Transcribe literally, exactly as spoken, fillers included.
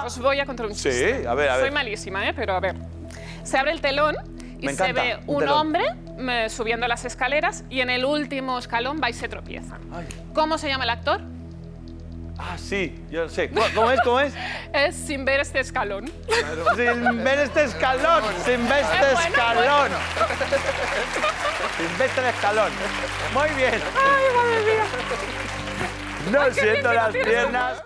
Os voy a contar un chiste. Sí, a ver, a ver. Soy malísima, ¿eh? Pero a ver. Se abre el telón y Me se encanta, ve un un telón. hombre eh, subiendo las escaleras y en el último escalón va y se tropieza. Ay. ¿Cómo se llama el actor? Ah, sí, yo sé. ¿Cómo, cómo es? ¿Cómo es? Es Sin ver este escalón. Sin ver este escalón. Sin ver este Es bueno, escalón. Sin ver este escalón. Muy bien. ¡Ay, madre mía! No Ay, qué bien siento que no las tienes piernas.